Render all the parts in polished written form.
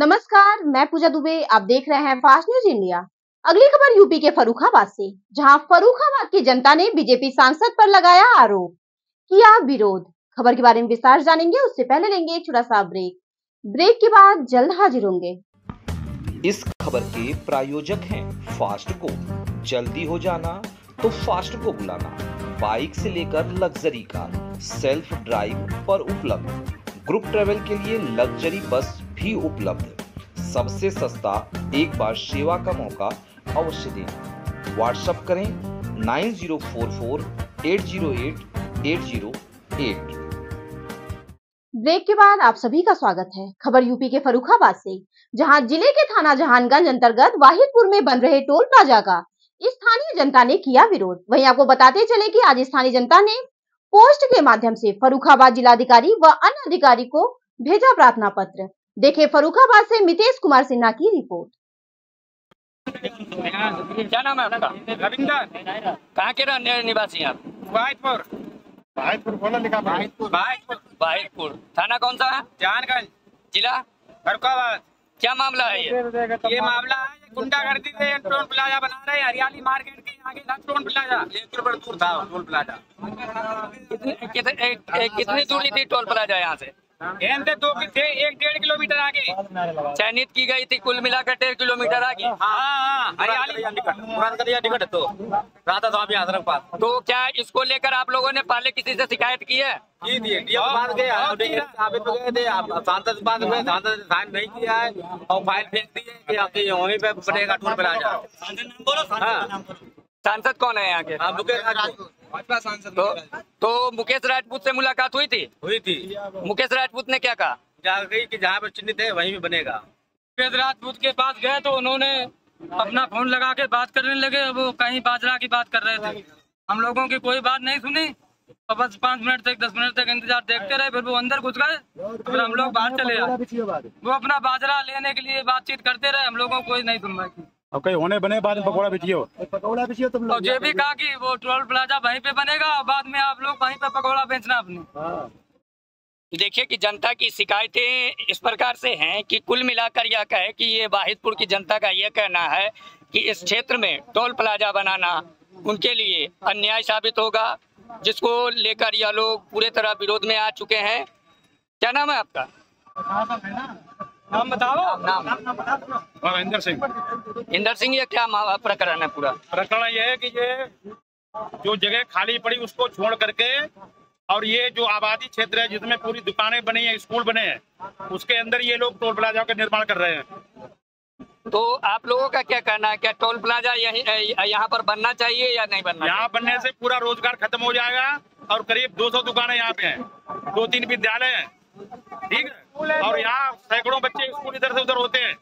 नमस्कार, मैं पूजा दुबे। आप देख रहे हैं फास्ट न्यूज इंडिया। अगली खबर यूपी के फर्रुखाबाद से, जहां फर्रुखाबाद की जनता ने बीजेपी सांसद पर लगाया आरोप, किया विरोध। खबर के बारे में विस्तार जानेंगे, उससे पहले लेंगे एक छोटा सा ब्रेक के बाद जल्द हाजिर होंगे। इस खबर के प्रायोजक हैं फास्ट को। जल्दी हो जाना तो फास्ट को बुलाना। बाइक से लेकर लग्जरी कार, सेल्फ ड्राइव पर उपलब्ध। ग्रुप ट्रेवल के लिए लग्जरी बस भी उपलब्ध। सबसे सस्ता एक बार सेवा का मौका अवश्य दें। व्हाट्सएप करें 9044808808। ब्रेक के बाद आप सभी का स्वागत है। खबर यूपी के फर्रुखाबाद से, जहां जिले के थाना जहानगंज अंतर्गत वाहिदपुर में बन रहे टोल प्लाजा का स्थानीय जनता ने किया विरोध। वहीं आपको बताते चले कि आज स्थानीय जनता ने पोस्ट के माध्यम से फर्रुखाबाद जिलाधिकारी व अन्य अधिकारी को भेजा प्रार्थना पत्र। देखें फर्रुखाबाद से मितेश कुमार सिन्हा की रिपोर्ट। क्या नाम है आपका? रविंदर। कहाँ के रहने निवासी हैं आप? वाहिदपुर बोला लिखा वाहिदपुर। थाना कौन सा है? जहानगंज। जिला फर्रुखाबाद। क्या मामला है ये मामला है गुंडागर्दी से टोल प्लाजा बना रहे हैं। हरियाली मार्केट के आगे था टोल प्लाजा, 1 किलोमीटर दूर था टोल प्लाजा। कितनी दूरी थी टोल प्लाजा यहाँ से? से 1-1.5 किलोमीटर आगे चयनित की गई थी, कुल मिलाकर 1.5 किलोमीटर आगे। हाँ, हरियाली निकट तो राधा स्वामी आश्रम पास। तो क्या इसको लेकर आप लोगों ने पहले किसी से शिकायत की है? सांसद पास गए, सांसद ने साइन नहीं किया है और फाइल फेंक दी है कि वहीं पे बनेगा टोल प्लाजा। सांसद कौन है यहाँ के? भाजपा सांसद। तो मुकेश राजपूत से मुलाकात हुई थी? मुकेश राजपूत ने क्या कहा? कि जहाँ पर चिन्हित है वहीं पे बनेगा। मुकेश राजपूत के पास गए तो उन्होंने अपना फोन लगा के बात करने लगे। वो कहीं बाजरा की बात कर रहे थे। हम लोगों की कोई बात नहीं सुनी और बस 5 मिनट तक 10 मिनट तक इंतजार देखते रहे। फिर वो अंदर घुस गए, फिर हम लोग बाहर चले आए। वो अपना बाजरा लेने के लिए बातचीत करते रहे, हम लोगों को कोई नहीं सुनवाई की। और कहीं होने बने बाद में पकौड़ा बिछियो तुम लोग। और ये भी कहा कि वो टोल प्लाजा वहीं पे बनेगा और बाद में आप लोग वहीं पे पकौड़ा बेचना अपने। देखिए कि जनता की शिकायतें इस प्रकार से हैं कि कुल मिलाकर यह कहे कि ये वाहिदपुर की जनता का यह कहना है कि इस क्षेत्र में टोल प्लाजा बनाना उनके लिए अन्याय साबित होगा, जिसको लेकर यह लोग पूरे तरह विरोध में आ चुके हैं। क्या नाम है आपका? नाम बताओ। नाम इंदर सिंह। इंदर सिंह, ये क्या प्रकरण है? पूरा प्रकरण ये है कि ये जो जगह खाली पड़ी उसको छोड़ करके और ये जो आबादी क्षेत्र है जिसमें पूरी दुकानें बनी है, स्कूल बने हैं, उसके अंदर ये लोग टोल प्लाजा का निर्माण कर रहे हैं। तो आप लोगों का क्या कहना है? क्या टोल प्लाजा यहाँ पर बनना चाहिए या नहीं बनना? यहाँ बनने से पूरा रोजगार खत्म हो जाएगा और करीब 200 दुकानें यहाँ पे हैं, 2-3 विद्यालय हैं, ठीक है, और यहाँ सैकड़ों बच्चे स्कूल इधर से उधर होते हैं,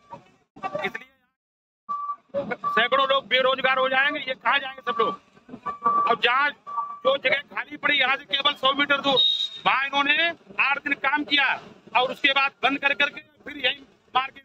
इसलिए सैकड़ों लोग बेरोजगार हो जाएंगे। ये कहाँ जाएंगे सब लोग? और जहाँ जो जगह खाली पड़ी यहाँ से केवल 100 मीटर दूर, वहाँ इन्होंने 8 दिन काम किया और उसके बाद बंद कर करके फिर यही मार्केट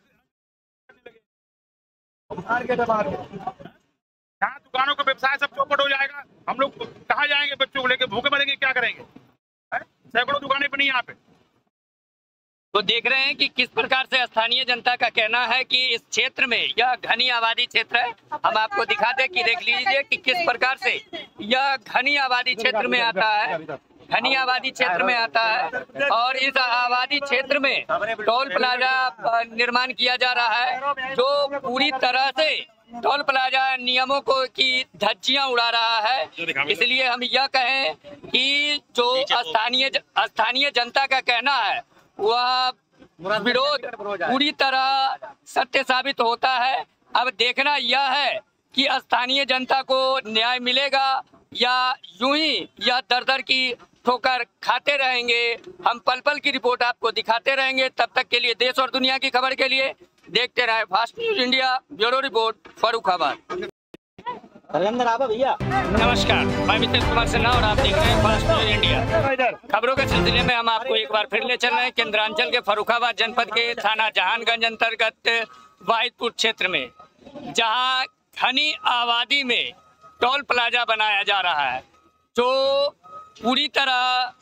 यहाँ दुकानों का व्यवसाय सब चौपट हो जाएगा। हम लोग कहाँ जाएंगे? बच्चों को लेके भूखे मरेंगे, क्या करेंगे? सैकड़ों दुकानें बनी यहाँ पे। तो देख रहे हैं कि किस प्रकार से स्थानीय जनता का कहना है कि इस क्षेत्र में, यह घनी आबादी क्षेत्र है, हम आपको दिखा दें कि देख लीजिए कि किस प्रकार से यह घनी आबादी क्षेत्र में आता है, घनी आबादी क्षेत्र में आता है और इस आबादी क्षेत्र में टोल प्लाजा निर्माण किया जा रहा है, जो पूरी तरह से टोल प्लाजा नियमों को की धज्जियां उड़ा रहा है। इसलिए हम यह कहें कि जो स्थानीय जनता का कहना है वह विरोध पूरी तरह सत्य साबित होता है। अब देखना यह है कि स्थानीय जनता को न्याय मिलेगा या यूं ही यह दर की ठोकर खाते रहेंगे। हम पल पल की रिपोर्ट आपको दिखाते रहेंगे। तब तक के लिए देश और दुनिया की खबर के लिए देखते रहे fast news India. Bureau report, Farrukhabad. भैया नमस्कार, मैं मितेश कुमार सिन्हा और आप देख रहे हैं फास्ट न्यूज इंडिया। खबरों के सिलसिले में हम आपको एक बार फिर ले चल रहे हैं केंद्रांचल के फर्रुखाबाद जनपद के थाना जहानगंज अंतर्गत वाहिदपुर क्षेत्र में, जहां घनी आबादी में टोल प्लाजा बनाया जा रहा है, जो पूरी तरह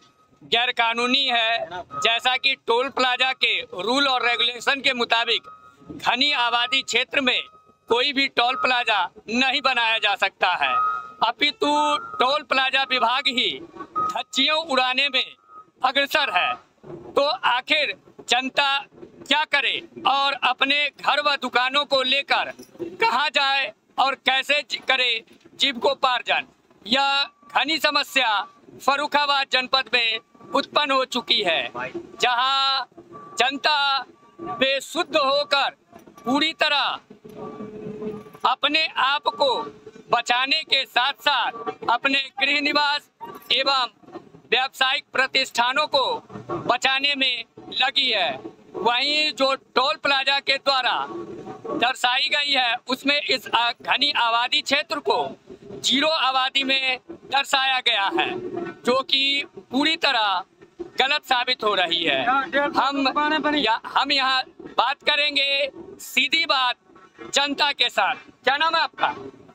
गैरकानूनी है। जैसा कि टोल प्लाजा के रूल और रेगुलेशन के मुताबिक घनी आबादी क्षेत्र में कोई भी टोल प्लाजा नहीं बनाया जा सकता है, अपितु टोल प्लाजा विभाग ही धज्जियां उड़ाने में अग्रसर है। तो आखिर जनता क्या करे और अपने घर व दुकानों को लेकर कहाँ जाए और कैसे करे जीविकोपार्जन? यह घनी समस्या फर्रुखाबाद जनपद में उत्पन्न हो चुकी है, जहां जनता बेसुध होकर पूरी तरह अपने आप को बचाने के साथ साथ अपने गृह निवास एवं व्यावसायिक प्रतिष्ठानों को बचाने में लगी है। वहीं जो टोल प्लाजा के द्वारा दर्शाई गई है उसमें इस घनी आबादी क्षेत्र को जीरो आबादी में दर्शाया गया है, जो कि पूरी तरह गलत साबित हो रही है। हम यहाँ बात करेंगे सीधी बात जनता के साथ। क्या नाम है आपका?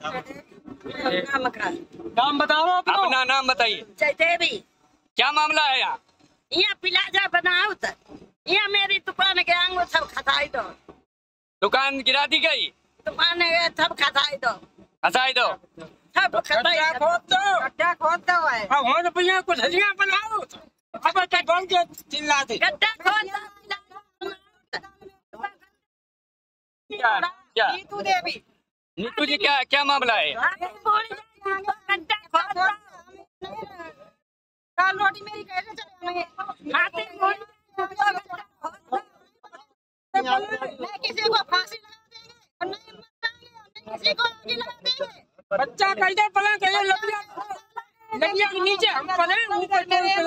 नाम बताओ अपना नाम बताइए। जयदेवी। क्या मामला है यहाँ? यहाँ प्लाजा बनाओ तो यहाँ मेरी दुकान के आंगो सब खसाई दो। दुकान गिरा दी गई? दुकान सब खसाई दो। खसाई दो? सब खसाई दो। गड्ढा खोद दो है। अब हो तो भैया कुछ हजिया बनाओ। अब क्या बोल के चिल्ला दे। गड्ढा खोद दो। क्या नीतू देवी। नीतू जी क्या क्या मामला है? गड्ढा खोद दो। काल रोटी मेरी कैसे चलेगी? खाते नहीं किसी को फांसी लगा देंगे और नहीं मर किसी को आगे लगा देंगे। बच्चा कैसे पला कैसे लगिया के नीचे हम पले ऊपर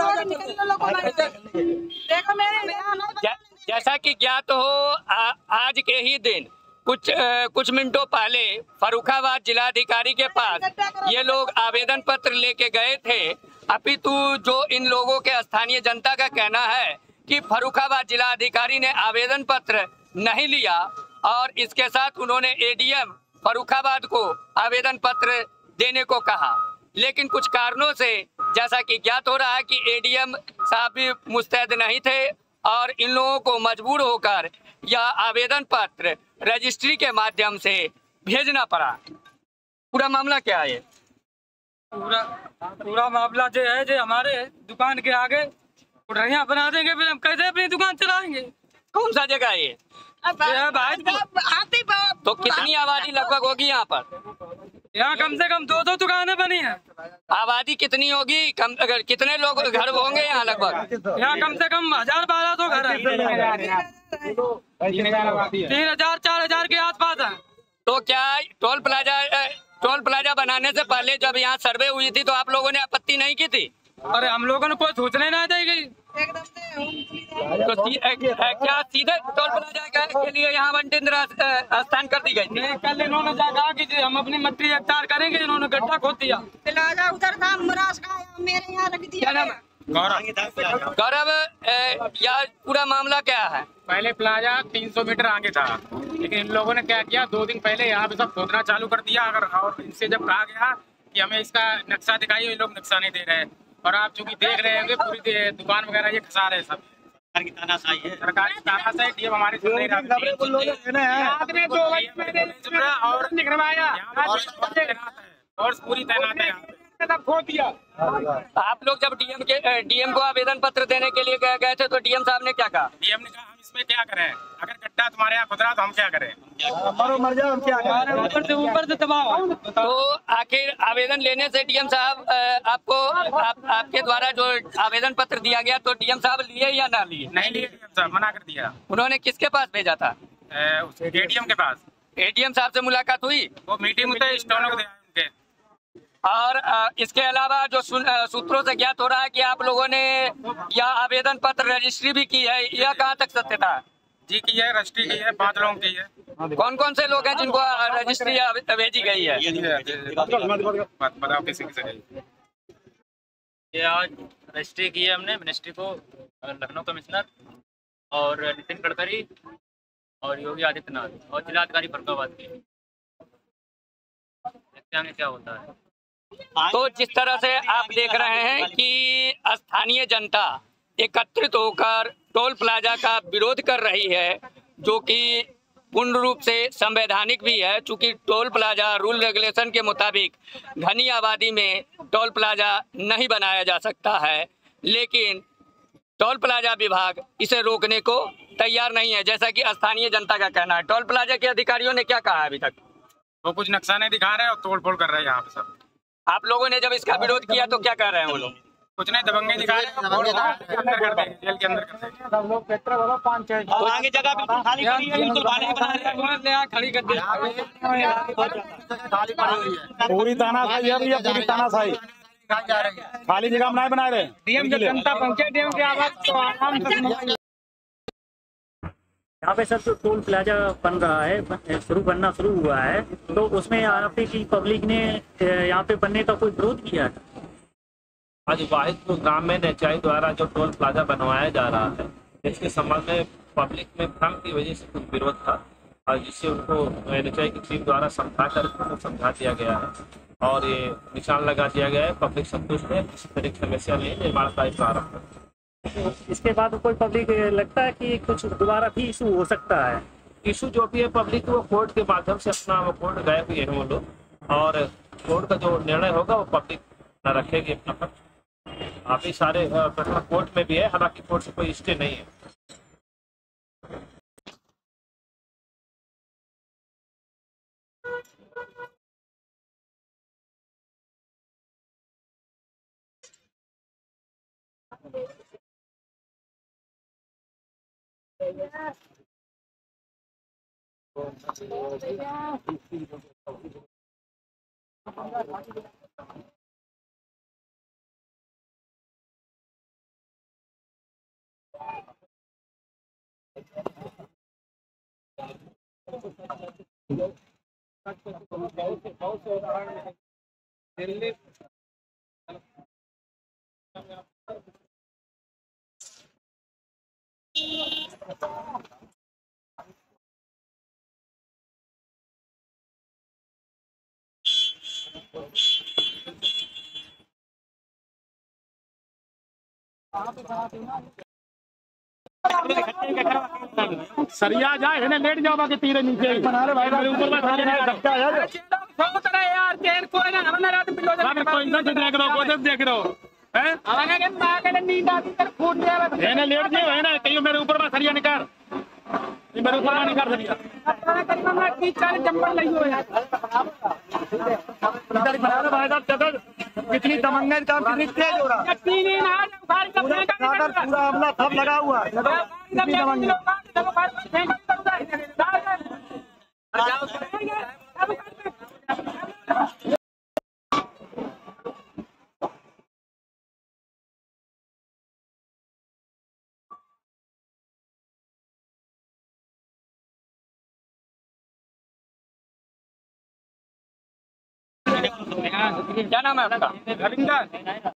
देखो मेरे जैसा कि ज्ञात हो आज के ही दिन कुछ मिनटों पहले फर्रुखाबाद जिलाधिकारी के पास ये लोग आवेदन पत्र लेके गए थे, अपितु जो इन लोगों के स्थानीय जनता का कहना है कि फर्रुखाबाद जिलाधिकारी ने आवेदन पत्र नहीं लिया और इसके साथ उन्होंने एडीएम फर्रुखाबाद को आवेदन पत्र देने को कहा, लेकिन कुछ कारणों से जैसा कि ज्ञात हो रहा है कि एडीएम साहब भी मुस्तैद नहीं थे और इन लोगों को मजबूर होकर यह आवेदन पत्र रजिस्ट्री के माध्यम से भेजना पड़ा। पूरा मामला क्या है? पूरा मामला जो है जो हमारे दुकान के आगे उड़िया बना देंगे, फिर हम कैसे अपनी दुकान चलाएंगे? कौन सा जगह है ये? तो कितनी आबादी लगभग होगी यहाँ पर? यहाँ कम से कम 200 दुकानें बनी हैं। आबादी कितनी होगी? कम अगर कितने लोग घर होंगे यहाँ लगभग? यहाँ कम से कम 1000-1200 घर हैं। 3000-4000 के आसपास है। तो क्या टोल प्लाजा बनाने से पहले जब यहाँ सर्वे हुई थी तो आप लोगों ने आपत्ति नहीं की थी? अरे हम लोगों ने कोई सूचना नहीं दी गई। तो क्या सीधे टोल प्लाजा के लिए यहाँ वनटेंद्र स्थान कर दी गई? नहीं, कल इन्होंने कहा कि हम अपनी मट्टी एकतार करेंगे, इन्होंने गड्ढा खोद दिया। प्लाजा उधर था, मुरास का मेरे यहाँ रख दिया। गौरव, यह पूरा मामला क्या है? पहले प्लाजा 300 मीटर आगे था, लेकिन इन लोगों ने क्या किया, 2 दिन पहले यहाँ पे सब खोदना चालू कर दिया। और इनसे जब कहा गया कि हमें इसका नक्शा दिखाइए, ये लोग नक्शा नहीं दे रहे हैं। और आप चूंकि देख रहे होंगे पूरी दुकान वगैरह ये खसा रहे हैं सब। सरकार की तानाशाही डीएम हमारी सुन नहीं रहा और पूरी तैनात है खो दिया। आप लोग जब डीएम को आवेदन पत्र देने के लिए गए थे तो डीएम साहब ने क्या कहा? डीएम ने कहा हम इसमें क्या करें, अगर गड्ढा तुम्हारे यहाँ खुदरा तो हम क्या करें, मर जाओ, हम क्या करें, ऊपर से दबाओ। तो आखिर आवेदन लेने से डीएम साहब आपके द्वारा जो आवेदन पत्र दिया गया तो डीएम साहब लिए या ना लिए? नहीं लिए, डीएम साहब मना कर दिया। उन्होंने किसके पास भेजा था? एडीएम के पास। एडीएम साहब से मुलाकात हुई? वो मीटिंग में स्टोनों को दिया उनके। और इसके अलावा जो सूत्रों से ज्ञात हो रहा है कि आप लोगों ने यह आवेदन पत्र रजिस्ट्री भी की है, यह कहाँ तक सत्य था? जी की है, रजिस्ट्री की है, 5 लोगों की है। कौन कौन से लोग हैं जिनको रजिस्ट्री भेजी गई है? बताओ किसी की गई? ये आज रजिस्ट्री की है हमने मिनिस्ट्री को, लखनऊ कमिश्नर और नितिन गडकरी और योगी आदित्यनाथ और जिलाधिकारी फर्रुखाबाद की। देखते हैं क्या होता है। तो जिस तरह से आप देख रहे हैं कि स्थानीय जनता एकत्रित होकर टोल प्लाजा का विरोध कर रही है, जो कि पूर्ण रूप से संवैधानिक भी है, चूंकि टोल प्लाजा रूल रेगुलेशन के मुताबिक घनी आबादी में टोल प्लाजा नहीं बनाया जा सकता है, लेकिन टोल प्लाजा विभाग इसे रोकने को तैयार नहीं है, जैसा कि स्थानीय जनता का कहना है। टोल प्लाजा के अधिकारियों ने क्या कहा है अभी तक? वो कुछ नक्शा नहीं दिखा रहे और तोड़ फोड़ कर रहे हैं यहाँ पे सब। आप लोगों ने जब इसका विरोध किया तो क्या कह रहे हैं वो लोग? कुछ नहीं, दबंगे दिखा रहे हैं, अंदर कर देंगे, जेल के अंदर कर देंगे। सब लोग पेट्रोल वाला 5-6 तो आगे जगह बिल्कुल खाली पड़ी है, बिल्कुल खाली बना रहे हैं, खड़ी कर दी। पूरी तानाशाही है भैया, पूरी तानाशाही। खाली जगह बनाए बना रहे हैं। डीएम जब जनता पहुंचे, डीएम की आवाज तो आराम से यहाँ पे सर जो टोल प्लाजा बन रहा है, बनना शुरू हुआ है, तो उसमें यहाँ पे की पब्लिक ने यहाँ पे बनने का कोई विरोध किया है? आज वाहिदपुर ग्राम में नेचाई द्वारा जो टोल प्लाजा बनवाया जा रहा है, इसके संबंध में पब्लिक में भ्रम की वजह से कुछ विरोध था, और जिससे उनको नेचाई की टीम द्वारा समझा दिया गया है और ये निशान लगा दिया गया है। पब्लिक संतुष्ट है, किसी तरह की समस्या नहीं, निर्माण कार्य प्रारंभ है। इसके बाद कोई पब्लिक लगता है कि कुछ दोबारा भी इशू हो सकता है? इशू जो भी है पब्लिक वो कोर्ट के माध्यम से अपना वो कोर्ट गए हुए हैं वो लोग, और कोर्ट का जो निर्णय होगा वो पब्लिक न रखेगी अपना पक्ष। अभी सारे प्रकरण कोर्ट में भी है, हालांकि कोर्ट से कोई स्टे नहीं है। सरिया जाए है ना, लेट जाओ बाकी तीरे नीचे बना रहे भाई, मेरे ऊपर में सरिया नहीं धक्का है यार। यार तेल को ना हमने रात बिलो बाकी कोई इधर से देख रहे हो, उधर देख रहे हो हैं? हमारे के मां के नींद आती कर फूट गया है ना, लेट जाओ है ना, कहियो मेरे ऊपर में सरिया निकाल, ये मेरे ऊपर में निकाल सरिया। अपना करीब में 30-40 चप्पल नहीं हो यार। इधर बना रहे भाई साहब, चदर कितनी दमंगे काम, कितनी तेज हो रहा है, तीन दिन आज बुखार का पूरा हमला सब लगा हुआ है। क्या नाम है आपका? रविंदर।